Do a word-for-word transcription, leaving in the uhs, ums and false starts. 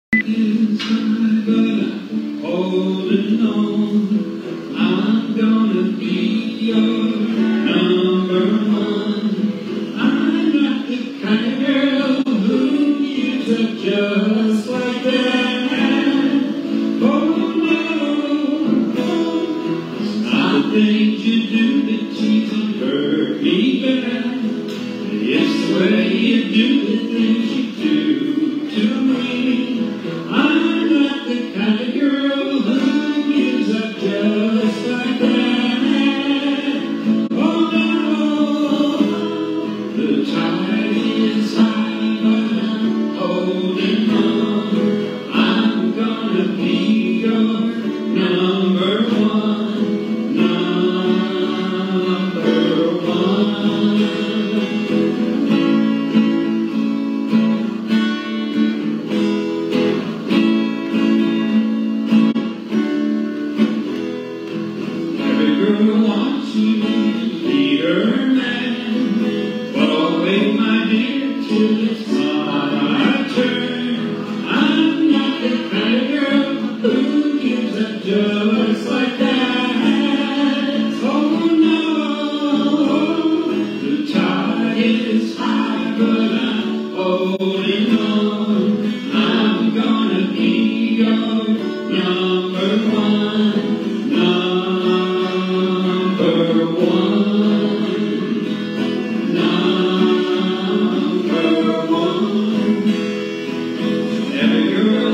Holding on, I'm gonna be your number one. I'm not the kind of girl who gives up just like that. Oh no, some things you do that tease and hurt me bad. It's the way you do the things you do to me. I'm not the kind of girl who gives up just like that. Oh no, the tide is high, but I'm holding on. I'm gonna be your number one, number one. Every girl wants you to be her man, but I'll wait, my dear, till it's my turn. I'm not the kind of girl who gives up just like that. Oh no, the tide is high, but I'm holding on. I'm gonna be your number one, number one, number one. Every girl